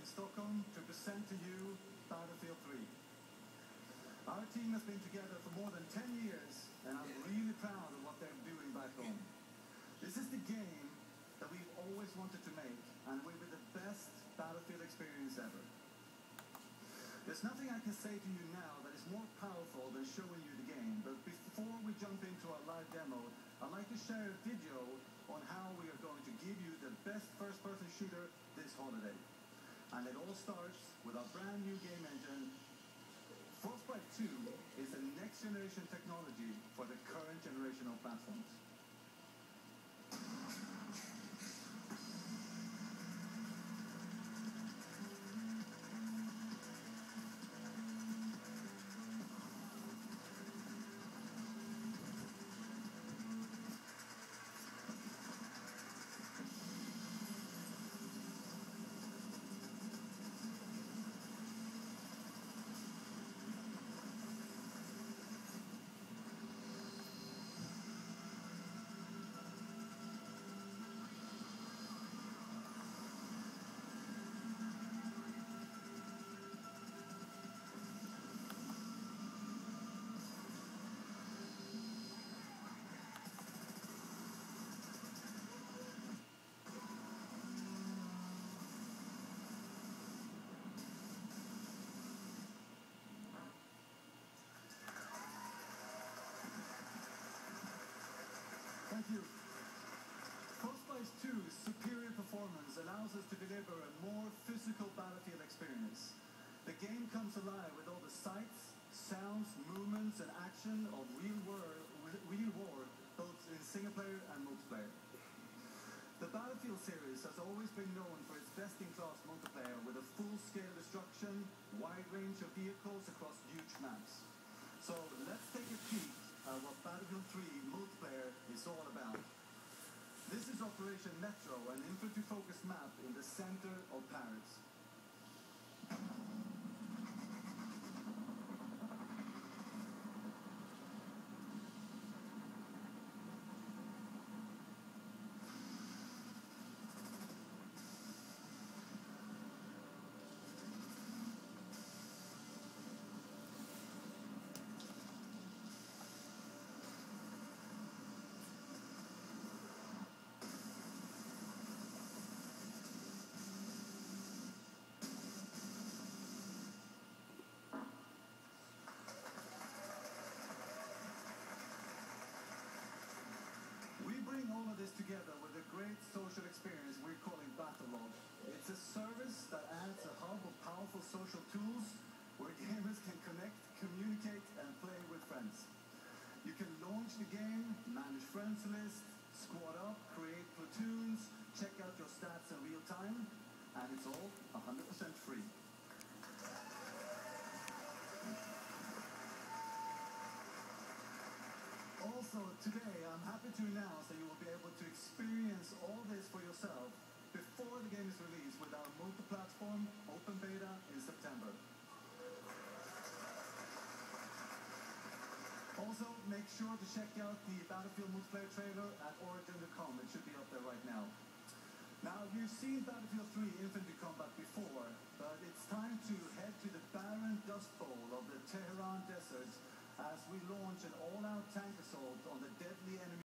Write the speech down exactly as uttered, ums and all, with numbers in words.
in Stockholm to present to you Battlefield three. Our team has been together for more than ten years, and I'm really proud of what they're doing back home. This is the game that we've always wanted to make, and will be the best Battlefield experience ever. There's nothing I can say to you now that is more powerful than showing you the game, but before we jump into our live demo, I'd like to share a video on how we are going to give you the best first-person shooter this holiday. And it all starts with our brand new game engine. Frostbite two is the next generation technology for the current generation of platforms. Thank you. Frostbite two's superior performance allows us to deliver a more physical Battlefield experience. The game comes alive with all the sights, sounds, movements, and action of real war, real war, both in single-player and multiplayer. The Battlefield series has always been known for its best-in-class multiplayer with a full-scale destruction, wide range of vehicles across huge maps. So let's take a peek at what Battlefield three multiplayer is all about. This is Operation Metro, an infantry-focused map in the center of Paris. All of this together with a great social experience we're calling Battlelog. It's a service that adds a hub of powerful social tools where gamers can connect, communicate, and play with friends. You can launch the game, manage friends lists, squad up, create platoons, check out your stats in real time, and it's all one hundred percent free. Also, today, I'm happy to announce that you will be able to experience all this for yourself before the game is released with our multi-platform open beta in September. Also, make sure to check out the Battlefield multiplayer trailer at Origin dot com. It should be up there right now. Now, you've seen Battlefield three infantry combat before, but it's time to head to the barren dust bowl of the Tehran deserts as we launch an all-out tank assault on the deadly enemy